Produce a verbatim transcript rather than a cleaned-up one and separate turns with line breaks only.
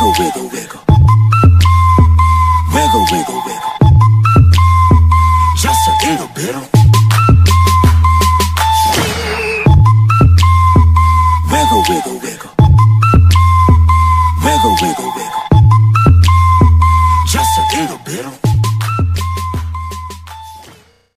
Wiggle, wiggle, wiggle. Wiggle, wiggle, wiggle. Just a little bit. Wiggle, wiggle, wiggle. Wiggle, wiggle, wiggle. Just a little bit.